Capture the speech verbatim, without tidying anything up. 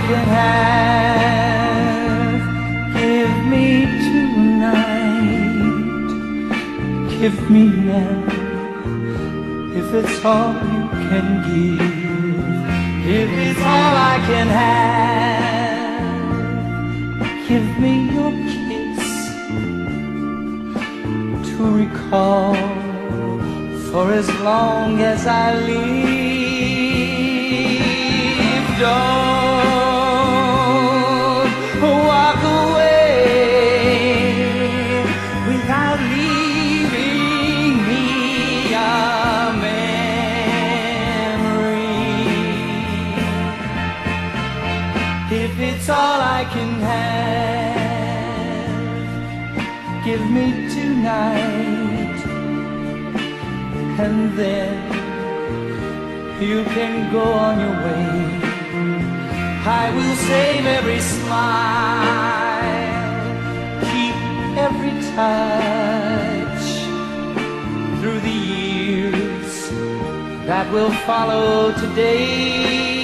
can have. Give me tonight, give me now, if it's all you can give. If it's all I can have, give me your kiss to recall for as long as I live. Don't walk away without leaving me a memory. If it's all I can have, give me tonight, and then you can go on your way. I will save every smile, keep every touch through the years that will follow today.